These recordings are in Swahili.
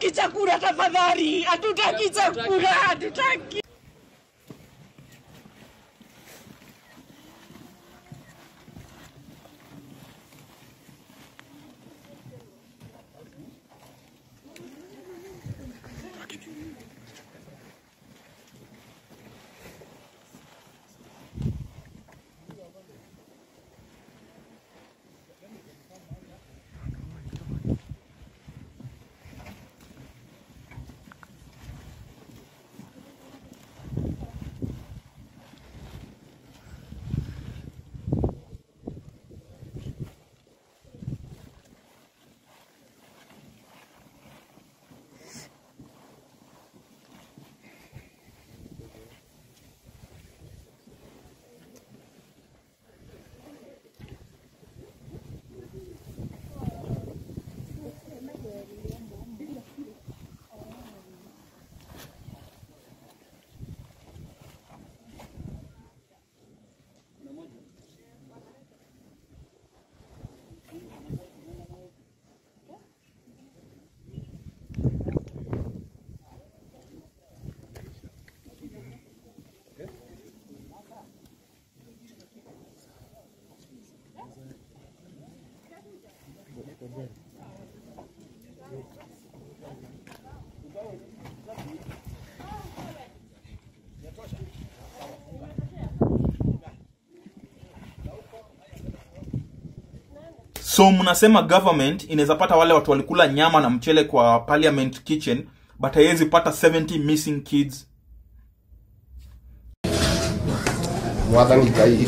Hatutaki chakula tafadhali. Hatutaki chakula. Hatutaki. So mnasema government inaweza pata wale watu walikula nyama na mchele kwa parliament kitchen, but haiwezi pata 70 missing kids. Mwathani Ngai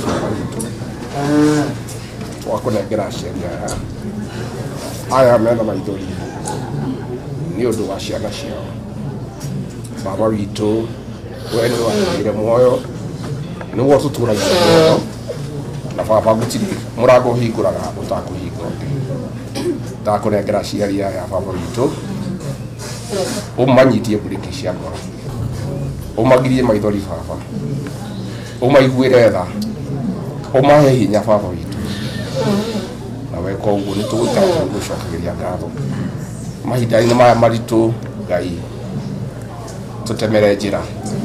twakunengera ciana aya mena maithori ni undu wa ciana ciao. Baba witũ we nĩ watigire muoyo nĩguo tũtũragia muoyo, na baba gũtirĩ mũrango ũhingũraga ũtakũhingũra. Ndakunengera ciari aya baba witũ, ũmanyitie mburĩki cia ngoro, ũmagirie maithori baba, ũmaiguĩre tha, ũmahe hinya baba witũ. Na weka ũguo nĩ tũgũikara gũcokagĩria ngatho mahinda-inĩ maya maritũ. Ngai tũtemere njĩra,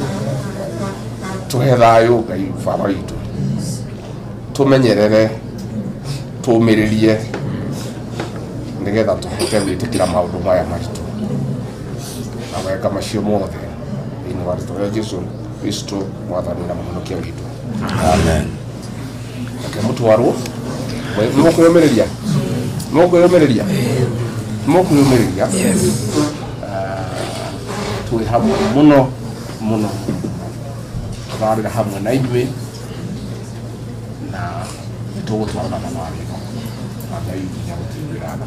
tũhe thayũ Ngai baba witũ, tũmenyerere, tũmĩrĩrie nĩgetha tũhote gwĩtĩkĩra maũndũ maya maritũ na weka macio mothe thĩinĩ wa rĩĩtwa rĩa Jesũ Kristo mwathani na mũhonokia witũ. Amen. Reke mũtwarwo. Mũkwĩyũmĩrĩria? Mũkwĩyũmĩrĩria? Mũkwĩyũmĩrĩria? Twĩ hamwe mũno mũno, tũrarĩra hamwe na inyuĩ na nĩtũgũtwarana na mawĩra na Ngai nginya gũtigĩrana.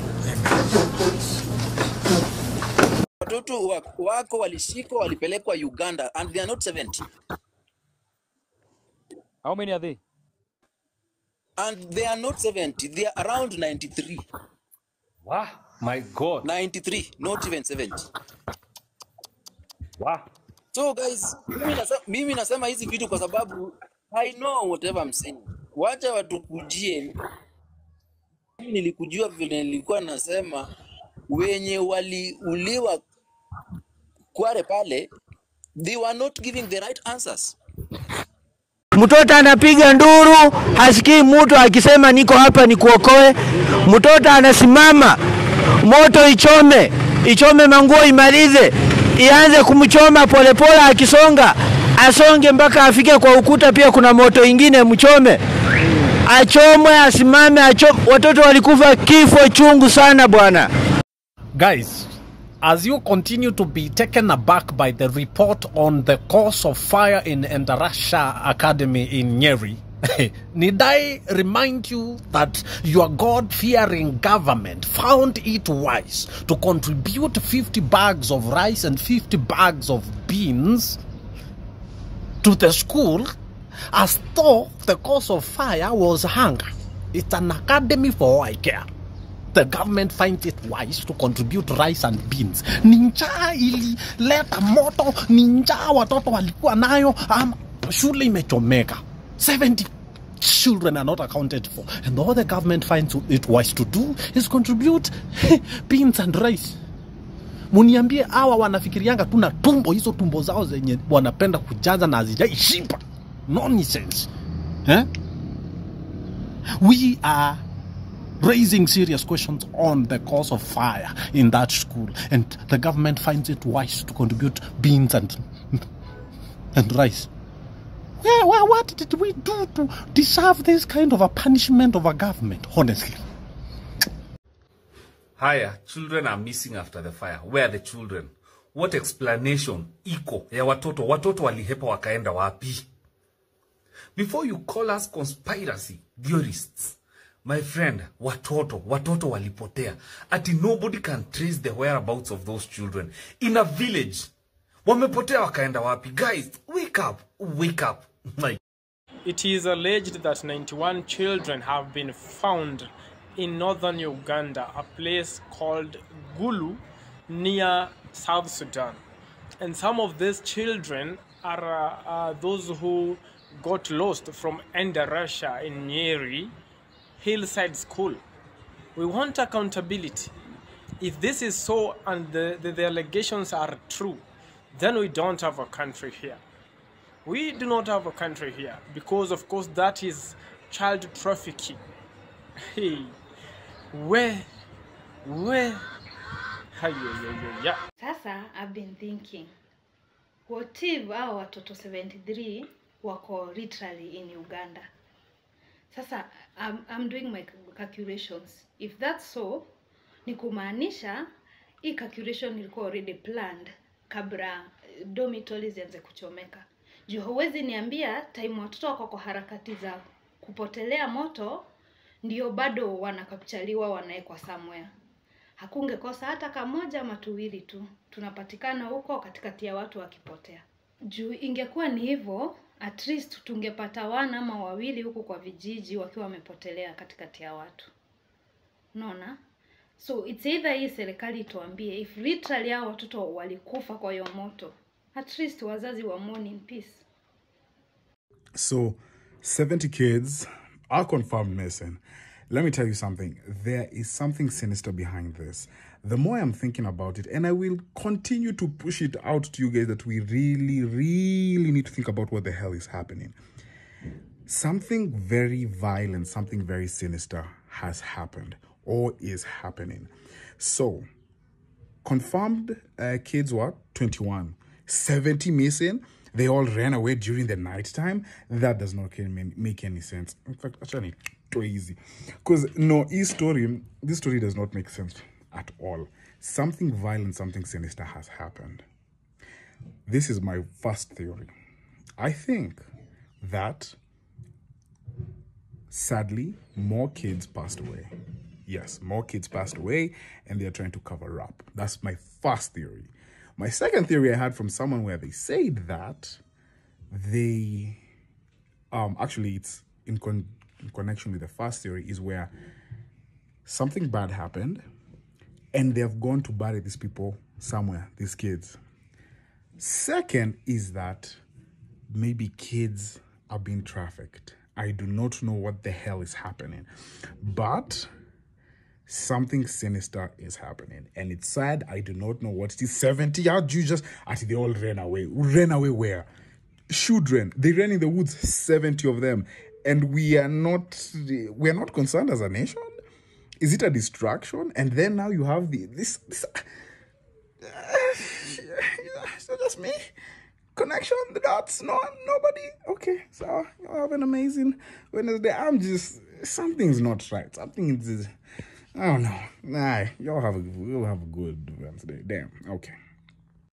Watoto wako walishikwa walipelekwa Uganda and they are not 70. How many are they? And they are not 70, they are around 93. Wow, my God. 93, not even 70. Wow. So guys, mimi nasema hizi vitu kwa sababu I know whatever I'm saying. Wacha watukujie. Mimi nilikujua vile nilikuwa nasema wenye waliuliwa Kware pale, they were not giving the right answers. Mtoto anapiga nduru, hasikii mtu akisema niko hapa nikuokoe. Mtoto anasimama, moto ichome manguo imalize, ianze kumchoma polepole akisonga, asonge mpaka afike kwa ukuta, pia kuna moto ingine mchome. Achomwe, asimame, watoto walikufa kifo chungu sana bwana. Guys, as you continue to be taken aback by the report on the cause of fire in Endarasha Academy in Nyeri, need I remind you that your God-fearing government found it wise to contribute 50 bags of rice and 50 bags of beans to the school as though the cause of fire was hunger? It's an academy for all I care. The government finds it wise to contribute rice and beans. Ninja ili leta moto, ninja watoto walikuwa nayo, shule imechomeka. 70 children are not accounted for. And all the government finds it wise to do is contribute beans and rice. Muniambie hawa wanafikirianga tuna tumbo, hizo tumbo zao zenye wanapenda kujaza na hazijaishiba. Nonsense. We are raising serious questions on the cause of fire in that school, and the government finds it wise to contribute beans and rice. What did we do to deserve this kind of a punishment of a government, honestly? Haya, children are missing after the fire. Where are the children? What explanation iko ya watoto? Watoto walihepa wakaenda wapi? Before you call us conspiracy theorists, my friend, watoto walipotea. Ati nobody can trace the whereabouts of those children. In a village, wamepotea wakaenda wapi? Guys, wake up. Like, it is alleged that 91 children have been found in northern Uganda, a place called Gulu, near South Sudan. And some of these children are those who got lost from Endarasha in Nyeri, Hillside School. We want accountability. If this is so and the allegations are true, then we don't have a country here. We do not have a country here because, of course, that is child trafficking. Hey, where? Yeah. Sasa, I've been thinking, what if our watoto 73 wako literally in Uganda? Sasa, I'm doing my calculations. If that's so, ni kumaanisha hii calculation ilikuwa already planned kabla dormitories zianze kuchomeka. Juu huwezi niambia time watoto wako kwa harakati za kupotelea moto ndio bado wanakapchaliwa wanaekwa somewhere. Hakungekosa hata kamoja ama tuwili tu tunapatikana huko katikati ya watu wakipotea. Juu ingekuwa ni hivyo, at least tungepata wana ama wawili huko kwa vijiji wakiwa wamepotelea katikati ya watu. Unaona? So it's either hii serikali tuambie if literally hao watoto walikufa kwa hiyo moto, at least wazazi wa mourn in peace. So 70 kids are confirmed missing. Let me tell you something. There is something sinister behind this. The more I'm thinking about it, and I will continue to push it out to you guys, that we really need to think about what the hell is happening. Something very violent, something very sinister has happened or is happening. So, confirmed kids, what? 21. 70 missing. They all ran away during the night time. That does not make any sense. In fact, actually, crazy. Because, no, this story does not make sense at all. Something violent, something sinister has happened. This is my first theory. I think that, sadly, more kids passed away. Yes, more kids passed away, and they're trying to cover up. That's my first theory. My second theory I had from someone where they said that they, actually it's in connection with the first theory, is where something bad happened and they have gone to bury these people somewhere, these kids. Second is that maybe kids are being trafficked. I do not know what the hell is happening, but something sinister is happening, and it's sad. I do not know what it is. 70, how'd you just, they all ran away. Ran away where? Children, they ran in the woods, 70 of them, and we are not concerned as a nation. Is it a distraction? And then now you have this it's not just me. Connection, the dots, nobody. Okay, so you have an amazing Wednesday. Something's not right. Something is, I don't know. Nah, you'll have a good Wednesday. Damn. Okay.